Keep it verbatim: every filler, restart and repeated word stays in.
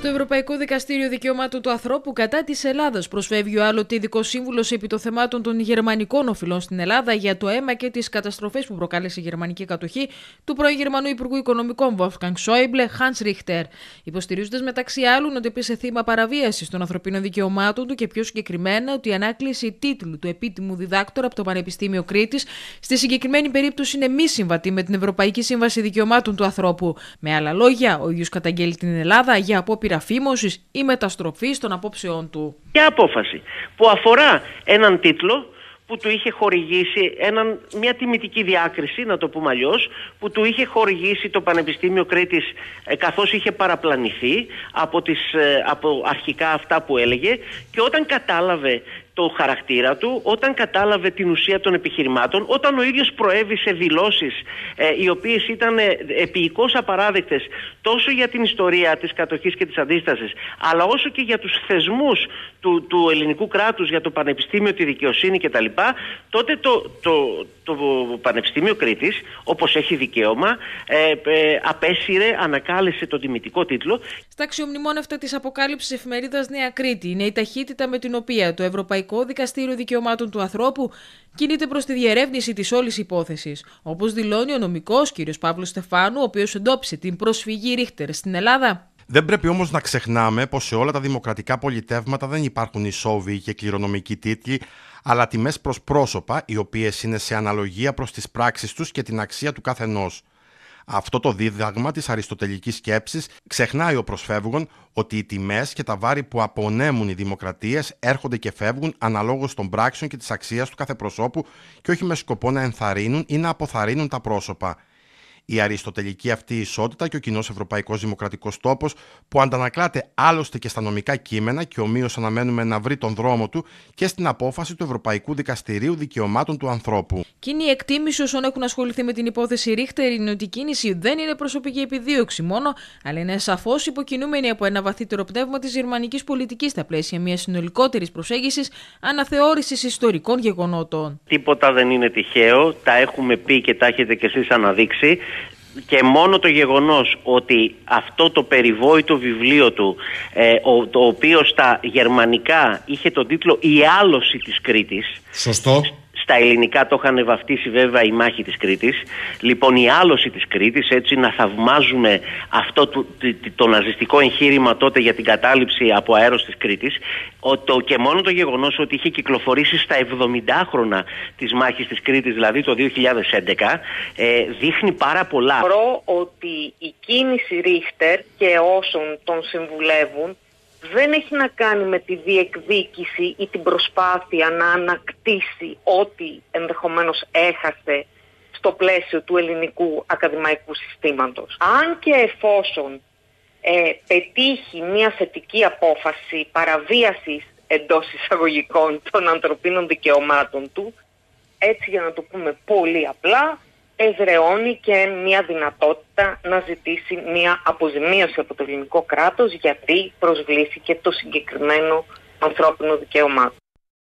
Στο Ευρωπαϊκό Δικαστήριο Δικαιωμάτων του Ανθρώπου κατά της Ελλάδας προσφεύγει ο άλλοτε ειδικός σύμβουλος επί των θεμάτων των γερμανικών οφειλών στην Ελλάδα για το αίμα και τις καταστροφές που προκάλεσε η γερμανική κατοχή του πρώην Γερμανού Υπουργού Οικονομικών Wolfgang Schäuble, Hans Richter. Υποστηρίζοντας μεταξύ άλλων ότι έπεσε θύμα παραβίασης των ανθρωπίνων δικαιωμάτων του και πιο συγκεκριμένα ότι η ανάκληση τίτλου του επίτιμου διδάκτορα από το Πανεπιστήμιο Κρήτης στη συγκεκριμένη περίπτωση είναι μη συμβατή με την Ευρωπαϊκή Σύμβαση Δικαιωμάτων του Ανθρώπου. Με άλλα λόγια, ο ίδιος καταγγέλει την Ελλάδα για απόπειρα φήμωσης ή μεταστροφής των απόψεών του. Μια απόφαση που αφορά έναν τίτλο που του είχε χορηγήσει έναν, μια τιμητική διάκριση, να το πούμε αλλιώς, που του είχε χορηγήσει το Πανεπιστήμιο Κρήτης ε, καθώς είχε παραπλανηθεί από, τις, ε, από αρχικά αυτά που έλεγε, και όταν κατάλαβε το χαρακτήρα του, όταν κατάλαβε την ουσία των επιχειρημάτων, όταν ο ίδιος προέβη σε δηλώσεις ε, οι οποίες ήταν ε, επίοικως απαράδεκτες τόσο για την ιστορία της κατοχής και της αντίστασης, αλλά όσο και για τους θεσμούς του, του ελληνικού κράτους, για το Πανεπιστήμιο, τη δικαιοσύνη κτλ., τότε το, το, το, το Πανεπιστήμιο Κρήτης, όπως έχει δικαίωμα, ε, ε, απέσυρε, ανακάλεσε τον τιμητικό τίτλο. Στα αξιομνημόνευτα της αποκάλυψης εφημερίδας Νέα Κρήτη είναι η ταχύτητα με την οποία το Ευρωπαϊκό Δικαστήριο Δικαιωμάτων του Ανθρώπου κινείται προς τη διερεύνηση της όλης υπόθεσης. Όπως δηλώνει ο νομικός κ. Παύλος Στεφάνου, ο οποίος εντόπισε την προσφυγή Ρίχτερ στην Ελλάδα. Δεν πρέπει όμως να ξεχνάμε πως σε όλα τα δημοκρατικά πολιτεύματα δεν υπάρχουν ισόβιοι και κληρονομικοί τίτλοι, αλλά τιμές προς πρόσωπα, οι οποίες είναι σε αναλογία προς τις πράξεις τους και την αξία του καθενός. Αυτό το δίδαγμα της αριστοτελικής σκέψης ξεχνάει ο προσφεύγων ότι οι τιμές και τα βάρη που απονέμουν οι δημοκρατίες έρχονται και φεύγουν αναλόγως των πράξεων και της αξίας του κάθε προσώπου και όχι με σκοπό να ενθαρρύνουν ή να αποθαρρύνουν τα πρόσωπα. Η αριστοτελική αυτή ισότητα και ο κοινός ευρωπαϊκός δημοκρατικός τόπος που αντανακλάται άλλωστε και στα νομικά κείμενα και ομοίως αναμένουμε να βρει τον δρόμο του και στην απόφαση του Ευρωπαϊκού Δικαστηρίου Δικαιωμάτων του Ανθρώπου. Κοινή εκτίμηση όσων έχουν ασχοληθεί με την υπόθεση Ρίχτερ είναι ότι η κίνηση δεν είναι προσωπική επιδίωξη μόνο, αλλά είναι σαφώς υποκινούμενη από ένα βαθύτερο πνεύμα της γερμανικής πολιτικής στα πλαίσια μιας συνολικότερης προσέγγισης αναθεώρησης ιστορικών γεγονότων. Τίποτα δεν είναι τυχαίο, τα έχουμε πει και τα έχετε κι εσείς αναδείξει. Και μόνο το γεγονός ότι αυτό το περιβόητο βιβλίο του, ε, ο, το οποίο στα γερμανικά είχε τον τίτλο «Η άλωση της Κρήτης». Σωστό. Στα ελληνικά το είχαν βαφτίσει βέβαια «Η μάχη της Κρήτης». Λοιπόν, η άλωση της Κρήτης, έτσι να θαυμάζουμε αυτό το, το, το ναζιστικό εγχείρημα τότε για την κατάληψη από αέρος της Κρήτης, το, και μόνο το γεγονός ότι είχε κυκλοφορήσει στα εβδομηντάχρονα της μάχης της Κρήτης, δηλαδή το δύο χιλιάδες έντεκα, ε, δείχνει πάρα πολλά. Θεωρώ ότι η κίνηση Ρίχτερ και όσων τον συμβουλεύουν δεν έχει να κάνει με τη διεκδίκηση ή την προσπάθεια να ανακτήσει ό,τι ενδεχομένως έχασε στο πλαίσιο του ελληνικού ακαδημαϊκού συστήματος. Αν και εφόσον ε, πετύχει μια θετική απόφαση παραβίασης εντός εισαγωγικών των ανθρωπίνων δικαιωμάτων του, έτσι για να το πούμε πολύ απλά, εδραιώνει και μια δυνατότητα να ζητήσει μια αποζημίωση από το ελληνικό κράτος γιατί προσβλήθηκε το συγκεκριμένο ανθρώπινο δικαίωμά του.